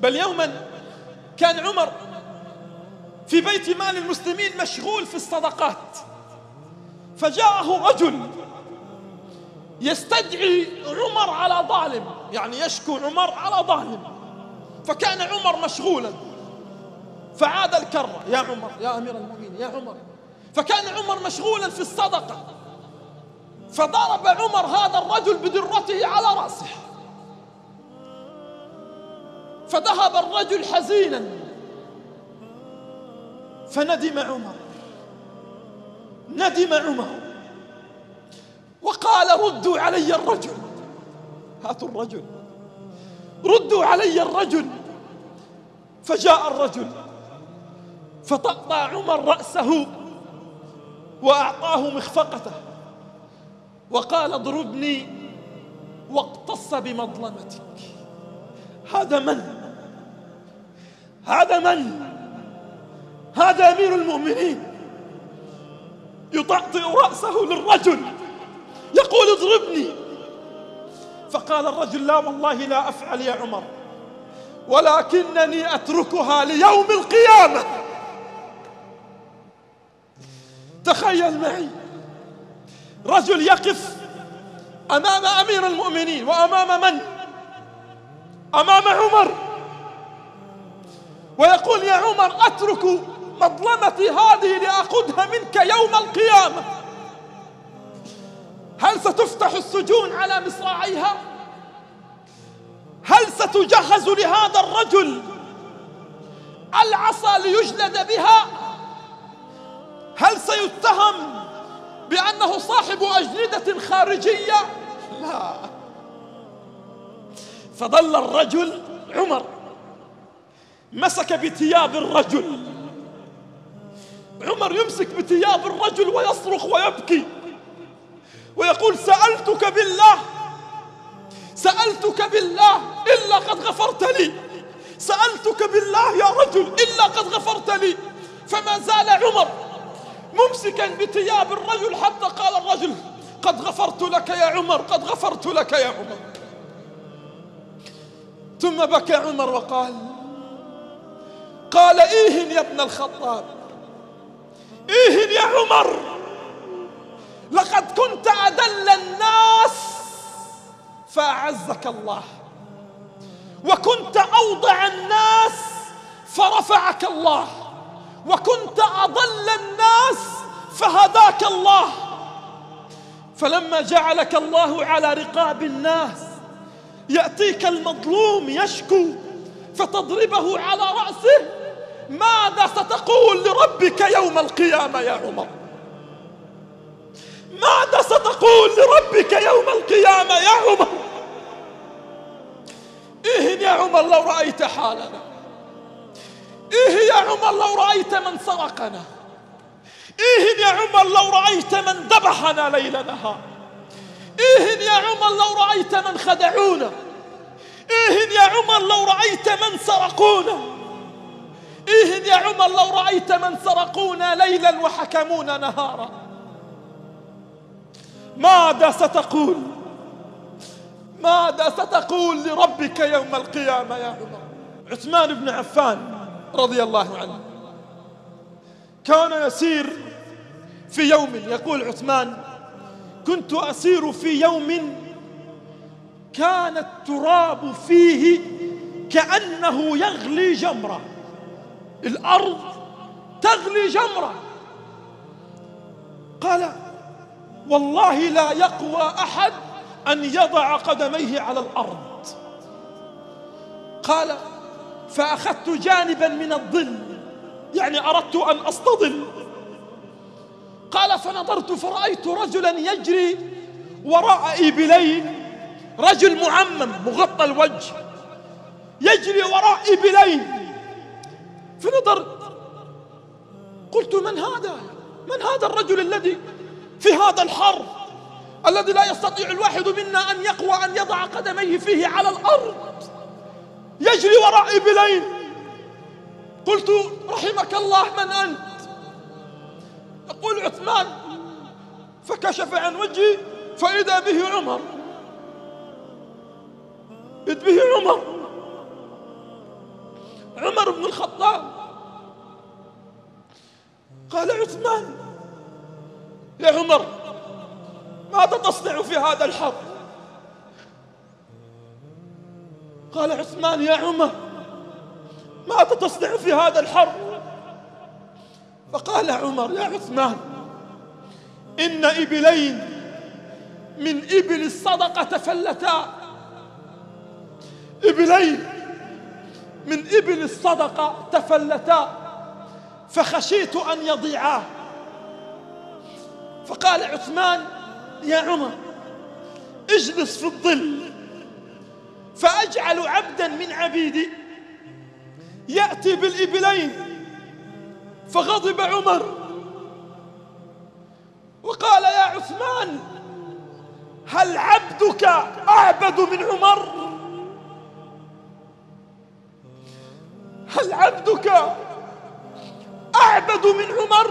بل يوما كان عمر في بيت مال المسلمين مشغول في الصدقات، فجاءه رجل يستدعي عمر على ظالم، يعني يشكو عمر على ظالم، فكان عمر مشغولا، فعاد الكرة: يا عمر، يا أمير المؤمنين، يا عمر. فكان عمر مشغولا في الصدقة، فضرب عمر هذا الرجل بدرته على رأسه، فذهب الرجل حزينا، فندم عمر، ندم عمر وقال: ردوا علي الرجل، هاتوا الرجل، ردوا علي الرجل. فجاء الرجل فطأطأ عمر رأسه وأعطاه مخفقته وقال: اضربني واقتص بمظلمتك. هذا من؟ هذا من؟ هذا أمير المؤمنين يطأطئ رأسه للرجل يقول: اضربني. فقال الرجل: لا والله لا أفعل يا عمر، ولكنني أتركها ليوم القيامة. تخيل معي رجل يقف أمام أمير المؤمنين، وأمام من؟ أمام عمر، ويقول: يا عمر، أترك مظلمتي هذه لأخذها منك يوم القيامة. هل ستفتح السجون على مصراعيها؟ هل ستجهز لهذا الرجل العصا ليجلد بها؟ هل سيتهم بأنه صاحب أجندة خارجية؟ لا. فظل الرجل عمر مسك بثياب الرجل، عمر يمسك بثياب الرجل ويصرخ ويبكي ويقول: سألتك بالله، سألتك بالله إلا قد غفرت لي، سألتك بالله يا رجل إلا قد غفرت لي. فما زال عمر ممسكا بثياب الرجل حتى قال الرجل: قد غفرت لك يا عمر، قد غفرت لك يا عمر. ثم بكى عمر قال: إيه يا ابن الخطاب، إيه يا عمر، لقد كنت أدل الناس فأعزك الله، وكنت أوضع الناس فرفعك الله، وكنت أضل الناس فهداك الله. فلما جعلك الله على رقاب الناس يأتيك المظلوم يشكو فتضربه على رأسه، ماذا ستقول لربك يوم القيامة يا عمر؟ ماذا ستقول لربك يوم القيامة يا عمر؟ إيه يا عمر لو رأيت حالنا، إيه يا عمر لو رأيت من سرقنا، إيه يا عمر لو رأيت من ذبحنا ليل نهار، إيه يا عمر لو رأيت من خدعونا، إيه يا عمر لو رأيت من سرقونا، إيه يا عمر لو رأيت من سرقونا ليلا وحكمونا نهارا. ماذا ستقول؟ ماذا ستقول لربك يوم القيامة يا عمر؟ عثمان بن عفان رضي الله عنه كان يسير في يوم، يقول عثمان: كنت أسير في يوم كان التراب فيه كأنه يغلي جمرة، الأرض تغلي جمرة. قال: والله لا يقوى أحد أن يضع قدميه على الأرض. قال: فأخذت جانبا من الظل، يعني أردت أن أستظل. قال: فنظرت فرأيت رجلا يجري وراء إبلين، رجل معمم مغطى الوجه يجري وراء إبلين. فنظرت قلت: من هذا؟ من هذا الرجل الذي في هذا الحر الذي لا يستطيع الواحد منا أن يقوى أن يضع قدميه فيه على الأرض، يجري وراء إبلين؟ قلت: رحمك الله، من أنت؟ يقول عثمان: فكشف عن وجهي فإذا به عمر، إذ به عمر. عمر بن الخطاب. قال عثمان: يا عمر، ماذا تصنع في هذا الحر؟ قال عثمان: يا عمر، ماذا تصنع في هذا الحر؟ فقال عمر: يا عثمان، إن إبلين من إبل الصدقة تفلتا، إبلين من إبل الصدقة تفلتا، فخشيت أن يضيعا. فقال عثمان: يا عمر، اجلس في الظل فأجعل عبدا من عبيدي يأتي بالإبلين. فغضب عمر وقال: يا عثمان، هل عبدك أعبد من عمر؟ هل عبدك أعبد من عمر؟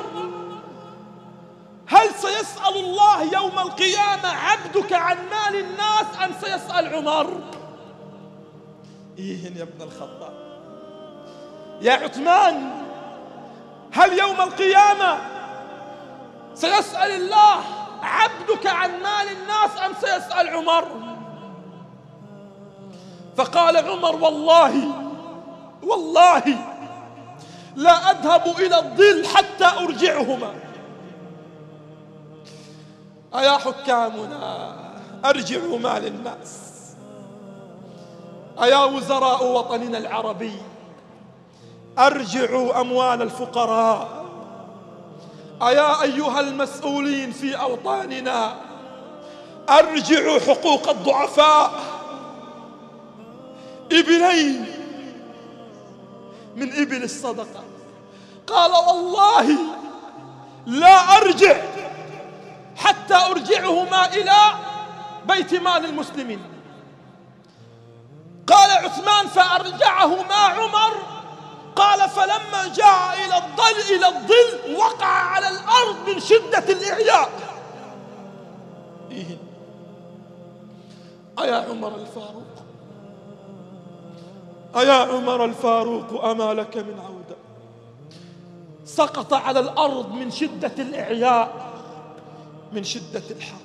هل سيسأل الله يوم القيامة عبدك عن مال الناس أم سيسأل عمر؟ إيه يا ابن الخطاب، يا عثمان، هل يوم القيامة سيسأل الله عبدك عن مال الناس أم سيسأل عمر؟ فقال عمر: والله لا أذهب إلى الظل حتى أرجعهما. أيا حكامنا، أرجعوا مال الناس. أيا وزراء وطننا العربي، أرجعوا أموال الفقراء. أيا أيها المسؤولين في أوطاننا، أرجعوا حقوق الضعفاء. إبلين من إبل الصدقة. قال: والله لا أرجع حتى أرجعهما إلى بيت مال المسلمين. قال عثمان: فأرجعهما عمر. قال: فلما جاء إلى الظل وقع على الأرض من شدة الإعياء. أيا عمر الفاروق، أيا عمر الفاروق، أما لك من عودة؟ سقط على الأرض من شدة الإعياء، من شدة الحر.